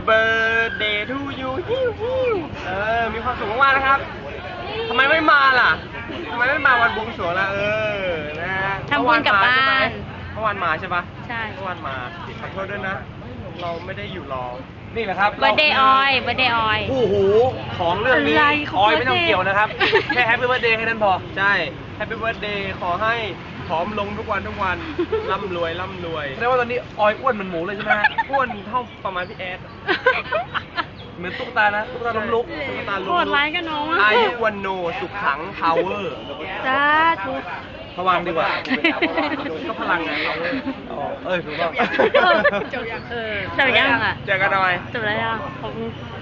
birthday to you ฮิวฮิวมีความสุขมากๆนะครับทำไมไม่มาล่ะทำไมไม่มาวันบวงสรวงล่ะนะฮะทำบุญกลับบ้านเมื่อวานมาใช่ปะใช่เมื่อวานมาขอโทษด้วยนะ เราไม่ได้อยู่รอ นี่แหละครับเบอร์เดย์ออยเบอร์เดย์ออยโอ้โหของเรื่องนี้อะไรออยไม่ต้อง birthday เกี่ยวนะครับ แค่แฮปปี้เบิร์ดเดย์แค่นั้นพอ ใช่แฮปปี้เบิร์ดเดย์ขอให้ผอมลงทุกวันร่ำรวยแสดงว่าตอนนี้ออยอ้วนเหมือนหมูเลยใช่ไหมฮะอ้วนเท่าประมาณพี่แอด เหมือนตุ๊กตานะตุ๊กตาล้มลุกตุ๊กตาล้มโหลุดกร้ายกับน้องอะอายุวันโนสุขขังพาวเวอร์จ้าทุกระวังดีกว่าก็พลังไงพาวเวอร์ถูกต้องจบยังอ่ะเจอกันหน่อยจบแล้วยังขอบคุณ